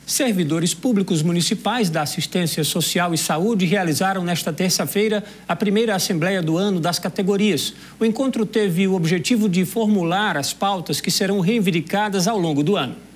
Servidores públicos municipais da Assistência Social e Saúde realizaram nesta terça-feira a primeira Assembleia do ano das categorias. O encontro teve o objetivo de formular as pautas que serão reivindicadas ao longo do ano.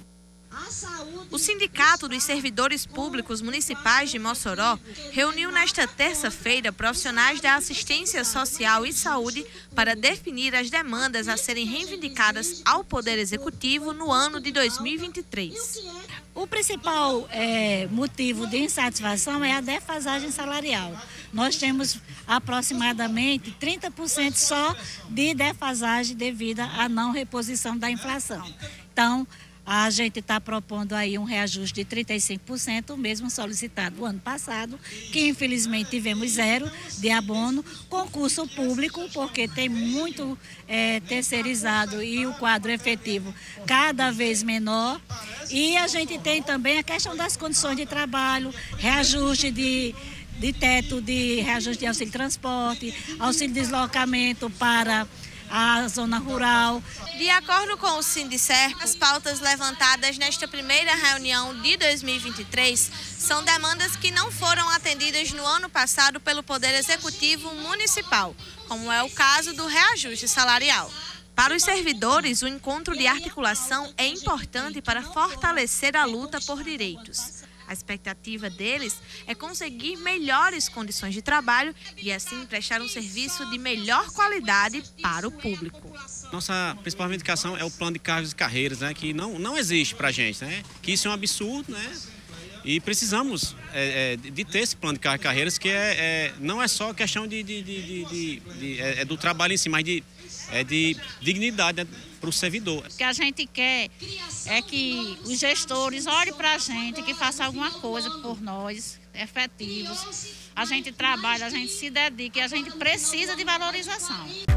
O Sindicato dos Servidores Públicos Municipais de Mossoró reuniu nesta terça-feira profissionais da assistência social e saúde para definir as demandas a serem reivindicadas ao Poder Executivo no ano de 2023. O principal motivo de insatisfação é a defasagem salarial. Nós temos aproximadamente 30% só de defasagem devido à não reposição da inflação. Então, a gente está propondo aí um reajuste de 35%, o mesmo solicitado o ano passado, que infelizmente tivemos 0 de abono. Concurso público, porque tem muito terceirizado e o quadro efetivo cada vez menor. E a gente tem também a questão das condições de trabalho, reajuste de teto, de reajuste de auxílio transporte, auxílio deslocamento para a zona rural. De acordo com o Sindicer, as pautas levantadas nesta primeira reunião de 2023 são demandas que não foram atendidas no ano passado pelo Poder Executivo Municipal, como é o caso do reajuste salarial. Para os servidores, o encontro de articulação é importante para fortalecer a luta por direitos. A expectativa deles é conseguir melhores condições de trabalho e assim prestar um serviço de melhor qualidade para o público. Nossa principal reivindicação é o plano de cargos e carreiras, né, que não existe para a gente, né, que isso é um absurdo, né, e precisamos de ter esse plano de cargos e carreiras que não é só questão do trabalho em si, mas de dignidade, né, para o servidor. O que a gente quer é que os gestores olhem para a gente, que façam alguma coisa por nós, efetivos. A gente trabalha, a gente se dedica e a gente precisa de valorização.